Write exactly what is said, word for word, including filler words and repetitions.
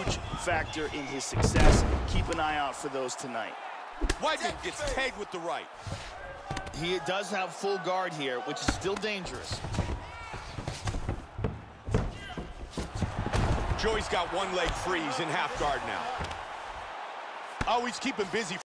huge factor in his success. Keep an eye out for those tonight. Weidman gets tagged with the right. He does have full guard here, which is still dangerous. Joey's got one leg free. He's in half guard now. Oh, he's keeping busy.